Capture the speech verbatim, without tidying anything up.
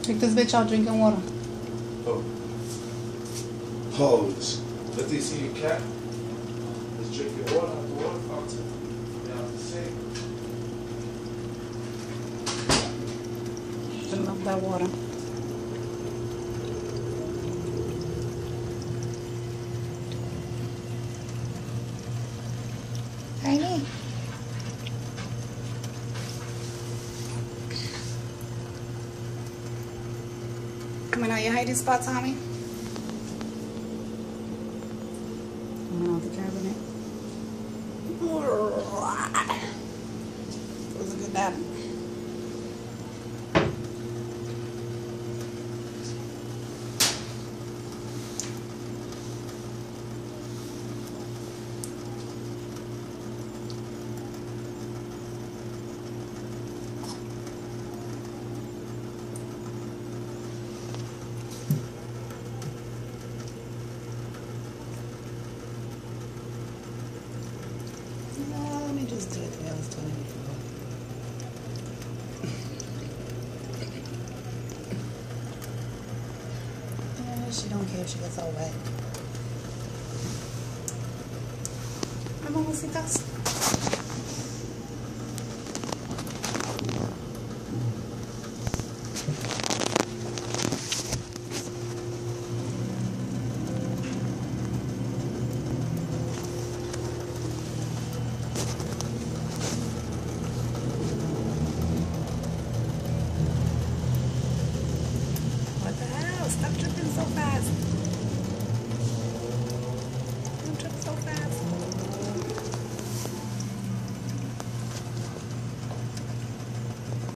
Take this bitch out drinking water. Oh. Pose. Let they see your cat. Let's drink your water out the water fountain. You're out the sink. I love that water. Tiny. Coming out your hiding spot, Tommy? Coming out the cabinet. It was a good nap. Let me just do it the way I was doing it before. Yeah, she don't care if she gets all wet. Hi, mamacitas.